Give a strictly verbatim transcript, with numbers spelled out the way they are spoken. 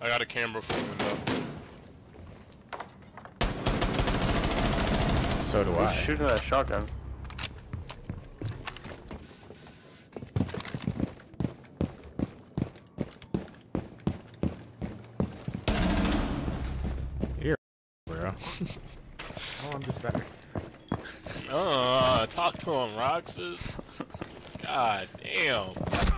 I got a camera from the window. So do I. Who's shooting that shotgun? Here, bro. Oh, I'm just better. Uh, talk to him, Roxas. God damn.